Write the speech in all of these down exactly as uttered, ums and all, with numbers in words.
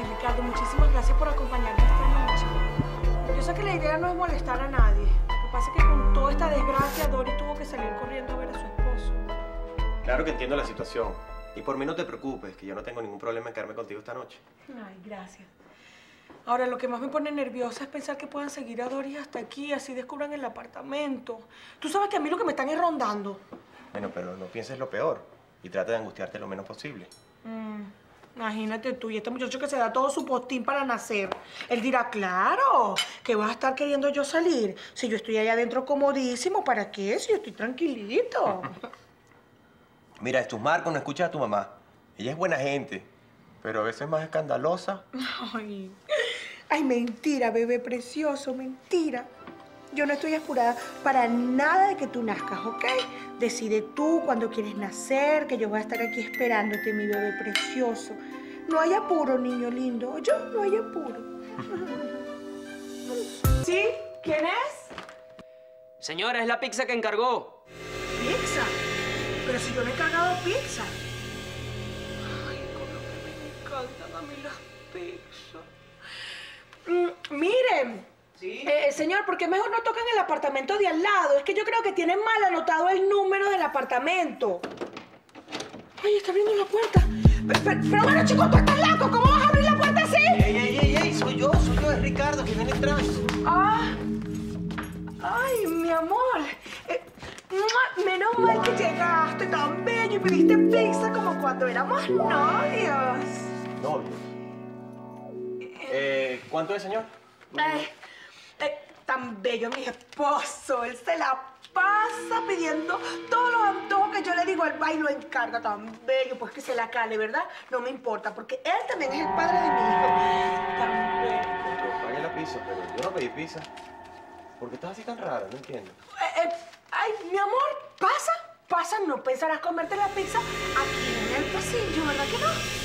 Ay, Ricardo, muchísimas gracias por acompañarme esta noche. Yo sé que la idea no es molestar a nadie. Lo que pasa es que con toda esta desgracia, Doris tuvo que salir corriendo a ver a su esposo. Claro que entiendo la situación. Y por mí no te preocupes, que yo no tengo ningún problema en quedarme contigo esta noche. Ay, gracias. Ahora, lo que más me pone nerviosa es pensar que puedan seguir a Doris hasta aquí, así descubran el apartamento. Tú sabes que a mí lo que me están es rondando. Bueno, pero no pienses lo peor y trata de angustiarte lo menos posible. Mm, imagínate tú y este muchacho que se da todo su postín para nacer. Él dirá, claro, que vas a estar queriendo yo salir. Si yo estoy allá adentro comodísimo, ¿para qué? Si yo estoy tranquilito. Mira, es tu Marco, no escuchas a tu mamá. Ella es buena gente, pero a veces es más escandalosa. Ay, ay, mentira, bebé precioso, mentira. Yo no estoy apurada para nada de que tú nazcas, ¿ok? Decide tú cuándo quieres nacer, que yo voy a estar aquí esperándote, mi bebé precioso. No hay apuro, niño lindo. Yo no hay apuro. ¿Sí? ¿Quién es? Señora, es la pizza que encargó. ¿Pizza? Pero si yo no he cargado pizza. Ay, cómo que me encantan a mí las pizzas. Mm, miren. ¿Sí? Eh, señor, ¿por qué mejor no tocan el apartamento de al lado? Es que yo creo que tienen mal anotado el número del apartamento. Ay, está abriendo la puerta. Pero, pero, pero bueno, chicos, tú estás loco. ¿Cómo vas a abrir la puerta así? ¡Ey, ey, ey, ey! Soy yo, soy yo, es Ricardo, que viene atrás. Ah. Ay, mi amor. Eh, ¡mua! Menos mal que llegaste tan bello y pediste pizza como cuando éramos novios. Novios. Eh, ¿cuánto es, señor? Ay, eh, tan bello mi esposo. Él se la pasa pidiendo todos los antojos que yo le digo. Él va y lo encarga. Tan bello, pues que se la cale, ¿verdad? No me importa, porque él también es el padre de mi hijo. Tan bello. Pero pagué la pizza, pero yo no pedí pizza. ¿Por qué estás así tan rara? No entiendo. Eh, eh, ay, mi amor, pasa, pasa. No pensarás comerte la pizza aquí en el pasillo, ¿verdad que no?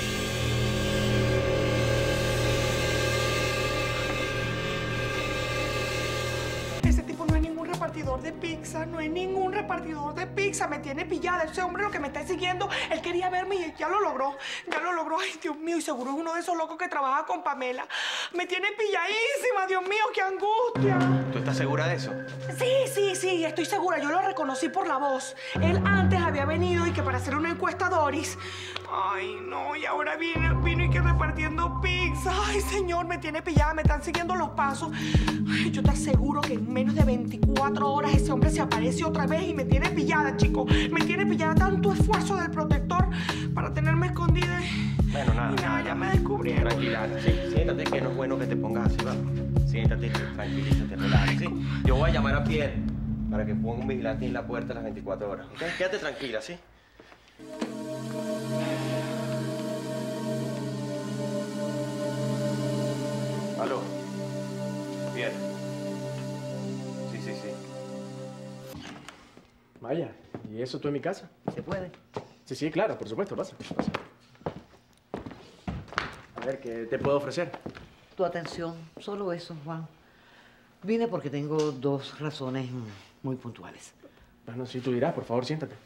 Repartidor de pizza, no hay ningún repartidor de pizza, me tiene pillada. Ese hombre lo que me está siguiendo, él quería verme y ya lo logró, ya lo logró. Ay, Dios mío, y seguro es uno de esos locos que trabaja con Pamela. Me tiene pilladísima, Dios mío, qué angustia. ¿Tú estás segura de eso? Sí, sí, sí, estoy segura, yo lo reconocí por la voz. Él antes había venido y que para hacer una encuesta a Doris. Ay, no, y ahora viene, vino y que repartiendo pizza. Ay, señor, me tiene pillada, me están siguiendo los pasos. Ay, yo te aseguro que en menos de veinticuatro horas ese hombre se aparece otra vez y me tiene pillada, chico. Me tiene pillada, tanto esfuerzo del protector para tenerme escondida. Bueno, nada. Y nada, ya me descubrieron. Tranquila, sí, siéntate, que no es bueno que te pongas así, vamos. Siéntate, tranquilízate, relájate, ¿sí? Yo voy a llamar a Pierre para que ponga un vigilante en la puerta a las veinticuatro horas, ¿ok? Quédate tranquila, ¿sí? Aló. Pierre. Sí, sí, sí. Vaya, ¿y eso tú en mi casa? ¿Se puede? Sí, sí, claro, por supuesto, pasa, pasa. A ver, ¿qué te puedo ofrecer? Tu atención, solo eso, Juan. Vine porque tengo dos razones muy puntuales. Bueno, si tú dirás, por favor, siéntate.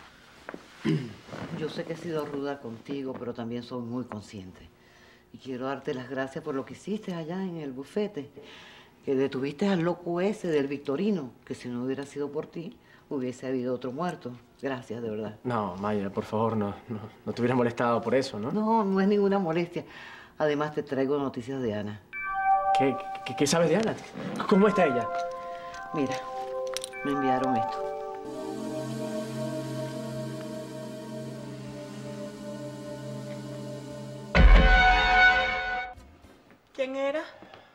Yo sé que he sido ruda contigo, pero también soy muy consciente. Y quiero darte las gracias por lo que hiciste allá en el bufete. Que detuviste al loco ese del Victorino, que si no hubiera sido por ti, hubiese habido otro muerto. Gracias, de verdad. No, Maya, por favor, no, no, no te hubieras molestado por eso, ¿no? No, no es ninguna molestia. Además, te traigo noticias de Ana. ¿Qué, qué, qué sabes de Ana? ¿Cómo está ella? Mira, me enviaron esto. ¿Quién era?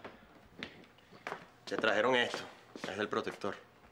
Te trajeron esto. Es del protector.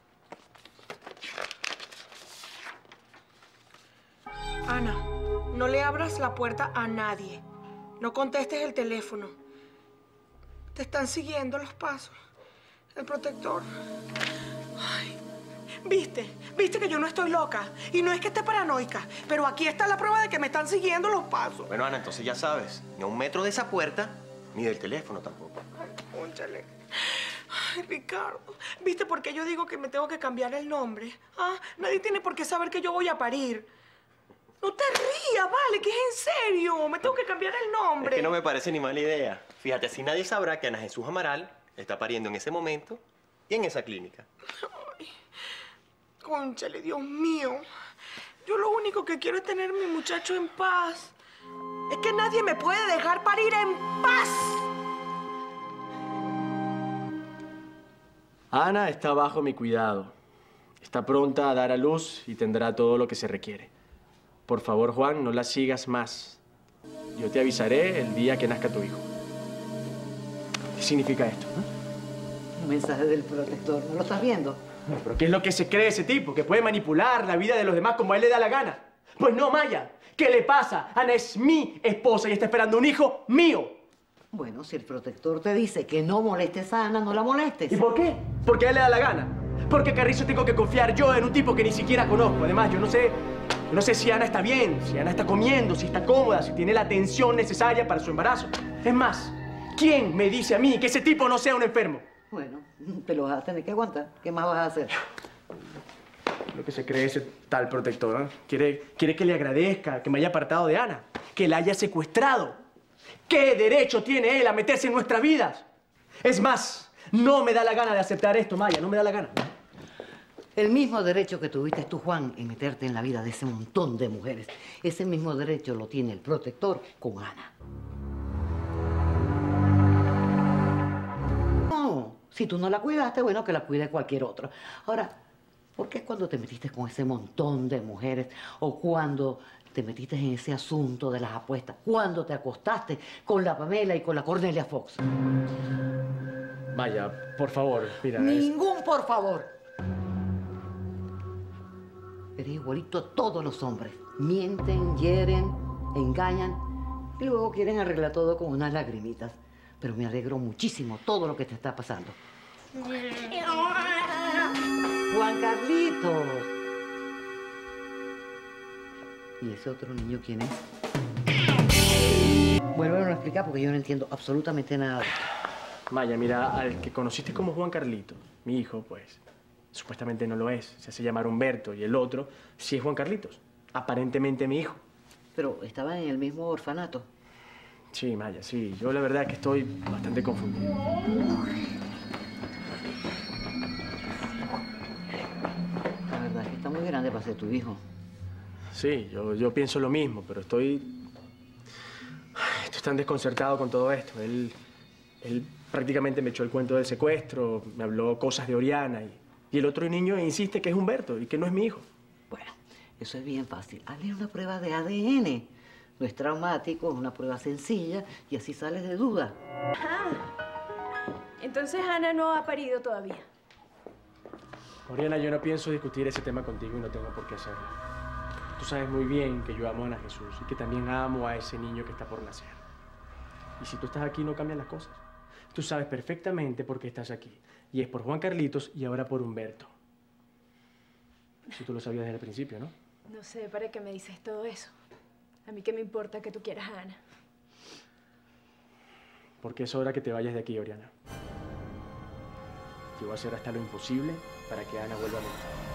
Ana, no le abras la puerta a nadie. No contestes el teléfono. Te están siguiendo los pasos. El protector. Ay, ¿viste? ¿Viste que yo no estoy loca? Y no es que esté paranoica, pero aquí está la prueba de que me están siguiendo los pasos. Bueno, Ana, entonces ya sabes. Ni a un metro de esa puerta, ni del teléfono tampoco. Ay, cónchale. Ay, Ricardo, ¿viste por qué yo digo que me tengo que cambiar el nombre? ¿Ah? Nadie tiene por qué saber que yo voy a parir. No te rías, vale, que es en serio. Me tengo que cambiar el nombre. Es que no me parece ni mala idea. Fíjate, así nadie sabrá que Ana Jesús Amaral está pariendo en ese momento y en esa clínica. Ay, cónchale, Dios mío. Yo lo único que quiero es tener a mi muchacho en paz. Es que nadie me puede dejar parir en paz. Ana está bajo mi cuidado. Está pronta a dar a luz y tendrá todo lo que se requiere. Por favor, Juan, no la sigas más. Yo te avisaré el día que nazca tu hijo. ¿Qué significa esto? ¿Eh? Un mensaje del protector, ¿no lo estás viendo? ¿Pero qué es lo que se cree ese tipo? ¿Que puede manipular la vida de los demás como a él le da la gana? Pues no, Maya. ¿Qué le pasa? Ana es mi esposa y está esperando un hijo mío. Bueno, si el protector te dice que no molestes a Ana, no la molestes. ¿Y por qué? Porque a él le da la gana. Porque, Carrizo, tengo que confiar yo en un tipo que ni siquiera conozco. Además, yo no sé, yo no sé si Ana está bien, si Ana está comiendo, si está cómoda, si tiene la atención necesaria para su embarazo. Es más, ¿quién me dice a mí que ese tipo no sea un enfermo? Bueno, te lo vas a tener que aguantar. ¿Qué más vas a hacer? Lo que se cree ese tal protector, ¿eh? Quiere, quiere que le agradezca que me haya apartado de Ana, que la haya secuestrado. ¿Qué derecho tiene él a meterse en nuestras vidas? Es más, no me da la gana de aceptar esto, Maya, no me da la gana. El mismo derecho que tuviste tú, Juan, en meterte en la vida de ese montón de mujeres, ese mismo derecho lo tiene el protector con Ana. No, si tú no la cuidaste, bueno, que la cuide cualquier otro. Ahora, ¿por qué cuando te metiste con ese montón de mujeres o cuando te metiste en ese asunto de las apuestas, cuando te acostaste con la Pamela y con la Cornelia Fox? Maya, por favor, mira. Ningún por favor. Eres igualito a todos los hombres. Mienten, hieren, engañan y luego quieren arreglar todo con unas lagrimitas. Pero me alegro muchísimo todo lo que te está pasando. Juan Carlitos. ¿Y ese otro niño quién es? Vuélvelo a explicar porque yo no entiendo absolutamente nada. Maya, mira, al que conociste como Juan Carlitos, mi hijo, pues, supuestamente no lo es. Se hace llamar Humberto y el otro sí es Juan Carlitos. Aparentemente mi hijo. Pero estaban en el mismo orfanato. Sí, Maya, sí. Yo la verdad es que estoy bastante confundido. La verdad es que está muy grande para ser tu hijo. Sí, yo, yo pienso lo mismo, pero estoy... Estoy tan desconcertado con todo esto. Él, él prácticamente me echó el cuento del secuestro, me habló cosas de Oriana y, y el otro niño insiste que es Humberto y que no es mi hijo. Bueno, eso es bien fácil. Hazle una prueba de A D N. No es traumático, es una prueba sencilla y así sales de duda. Ah, entonces Ana no ha parido todavía. Oriana, yo no pienso discutir ese tema contigo y no tengo por qué hacerlo. Tú sabes muy bien que yo amo a Ana Jesús y que también amo a ese niño que está por nacer. Y si tú estás aquí, no cambian las cosas. Tú sabes perfectamente por qué estás aquí. Y es por Juan Carlitos y ahora por Humberto. Si tú lo sabías desde el principio, ¿no? No sé para qué me dices todo eso. A mí qué me importa que tú quieras a Ana. Porque es hora que te vayas de aquí, Oriana. Yo voy a hacer hasta lo imposible para que Ana vuelva a mí.